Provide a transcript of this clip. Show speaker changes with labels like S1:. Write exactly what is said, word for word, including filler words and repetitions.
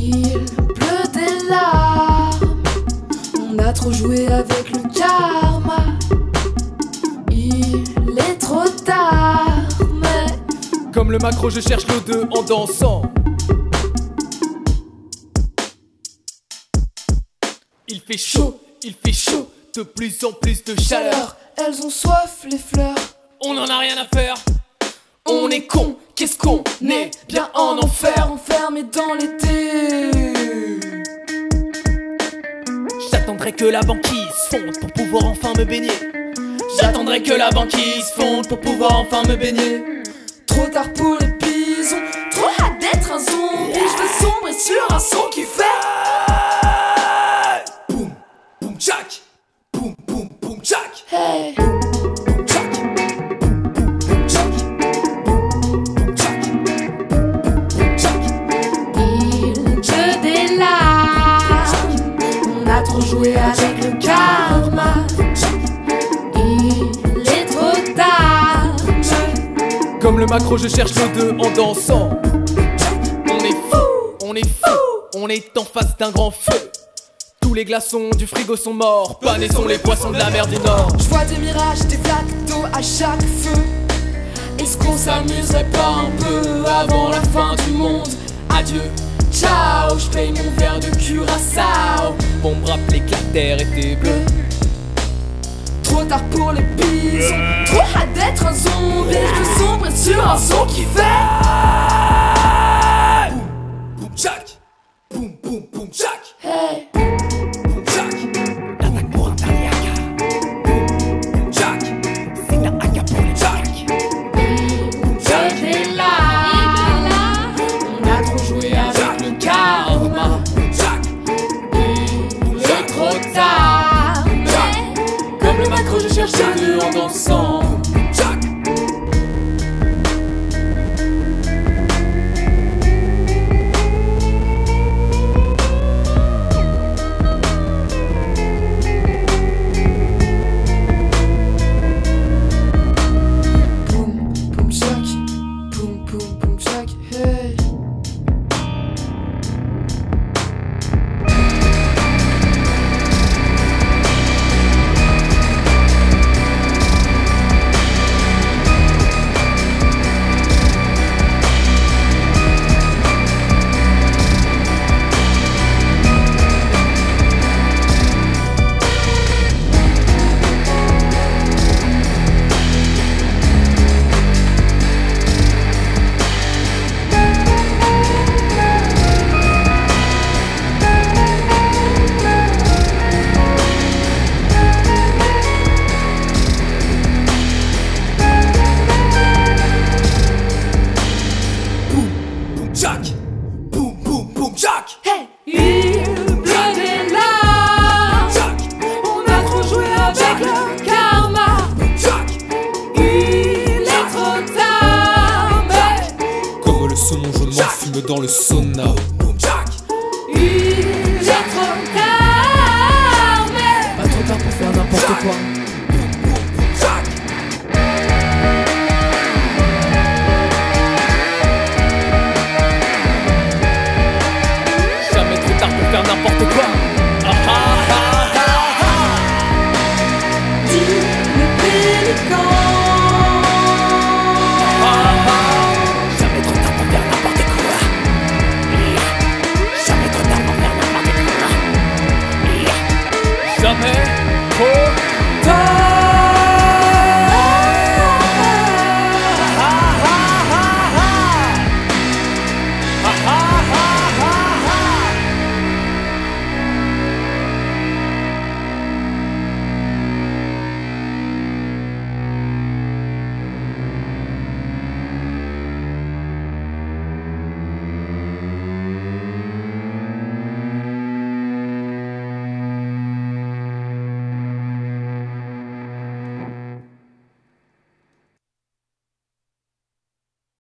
S1: Il pleut des larmes, on a trop joué avec le karma. Il est trop tard, mais
S2: comme le macro, je cherche le deux en dansant. Il fait chaud, il fait chaud, de plus en plus de chaleur.
S1: Elles ont soif les fleurs,
S2: on en a rien à faire. On est con, qu'est-ce qu'on est bien en enfer.
S1: enfermé dans l'été.
S2: J'attendrai que la banquise fonde pour pouvoir enfin me baigner. J'attendrai que la banquise fonde pour pouvoir enfin me baigner.
S1: Trop tard pour les bisons, trop hâte d'être un zombie. Je veux sombrer sur un son qui fait
S2: boum, boum, tchac. Boum, boum, boum, tchac.
S1: hey. Trop joué avec le karma. Il est trop tard.
S2: Comme le macro, je cherche le deux en dansant. On est fou, on est fou, on est en face d'un grand feu. Tous les glaçons du frigo sont morts, panés sont les poissons de la mer du Nord.
S1: Je vois des mirages, des flaques d'eau à chaque feu. Est-ce qu'on s'amuserait pas un peu avant la fin du monde? Adieu, ciao, je paye mon verre de curaçao.
S2: Pour me rappeler que la terre était bleue.
S1: Trop tard pour les bisons, trop hâte d'être un zombie. Je veux sombrer sur un son qui fait
S2: boum, boum, tchac. Boum, boum, boum, tchac.
S1: hey.
S2: Boum, tchac. L'attaque pour un taliaka. Boum, boum, tchac. C'est un haka pour les tchac. Boum, tchac.
S1: T'es là, on a trop joué avec le karma. Il est trop tard, mais
S2: comme le macro, je cherche un deux en dansant.
S1: boum, boum, chac, boum, boum, boum, chac, hey.
S2: Jack, boum, boum, boum, Jack.
S1: Hey. Il pleut des larmes,
S2: Jack,
S1: on a trop joué avec le karma.
S2: Jack,
S1: Il est trop tard, mais
S2: comme le saumon, je m'enfume dans le sauna. Boum, Jack,
S1: il est trop tard, mais
S2: pas trop tard pour faire n'importe quoi. Jamais trop tard pour faire n'importe quoi.